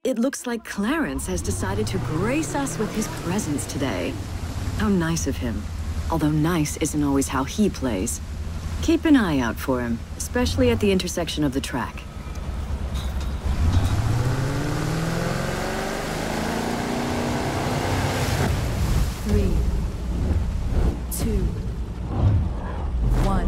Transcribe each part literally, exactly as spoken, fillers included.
It looks like Clarence has decided to grace us with his presence today. How nice of him. Although nice isn't always how he plays. Keep an eye out for him, especially at the intersection of the track. Three, two, one.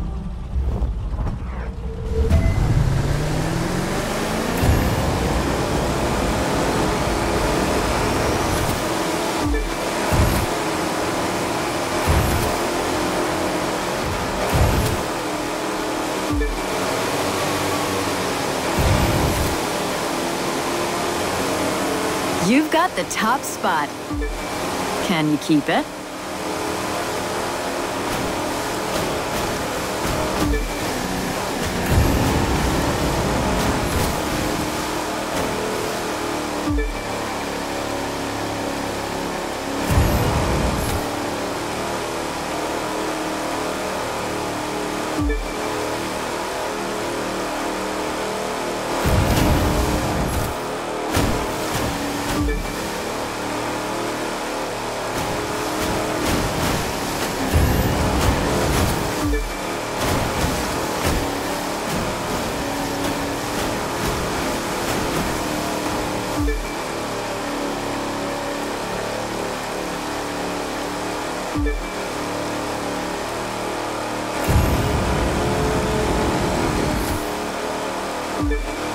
You've got the top spot. Can you keep it? You